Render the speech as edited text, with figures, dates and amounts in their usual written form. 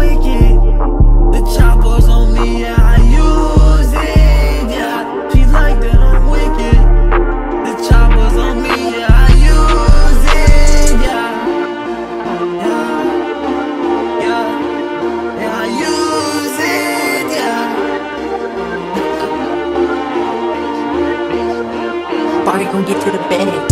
wicked. The choppers on me, yeah, I use it, yeah. She like that I'm wicked. The choppers on me, yeah, I use it, yeah. Yeah, I use it, yeah. Fari gon' get to the bag.